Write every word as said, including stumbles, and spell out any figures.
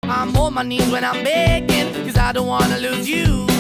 I'm on my knees when I'm begging, cause I don't wanna lose you.